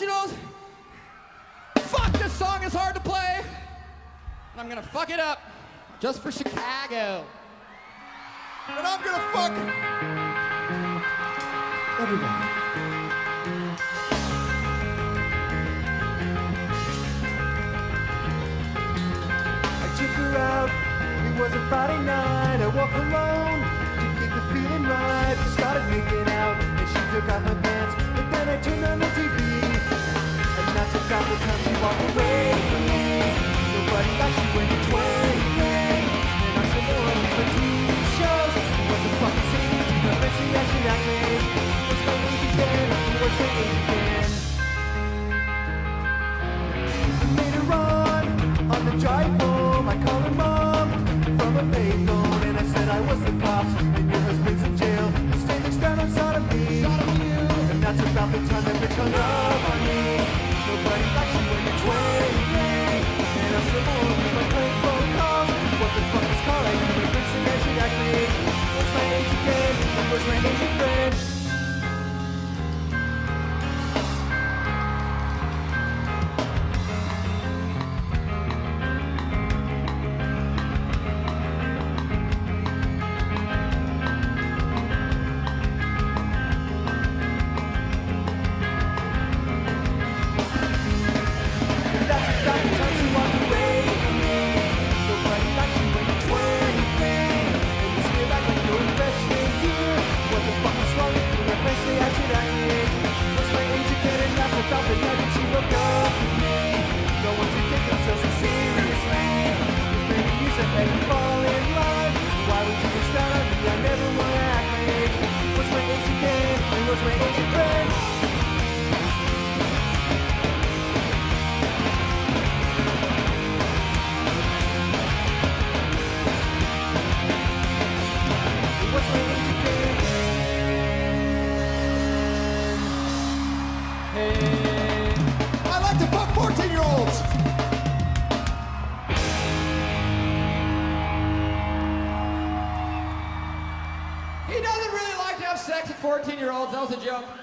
Professionals, fuck, this song is hard to play, and I'm gonna fuck it up just for Chicago. And I'm gonna fuck everybody. I took her out, it was a Friday night. I walked alone to get the feeling right. We started making out, and she took off her pants, but then I turned on the TV, and that's about the time she walked away from me. Nobody thought she went to 20, and I said, oh, it's for TV shows. What the fuck is it? The best thing that she act made. What's my age again? What's my age again? And later on the drive home, I called her mom from a payphone, and I said I was the cops, and your husband's in jail. The state looks down on sodomy, and that's about the time that bitch hung up on me. Nobody thought she went to 20, and I said, oh, where's my playing phone calls? What the fuck is calling? And the bitch thing that she act me. What's my age again? And where's my Asian friend? I like to fuck 14-year-olds. He doesn't really like to have sex with 14-year-olds. That was a joke.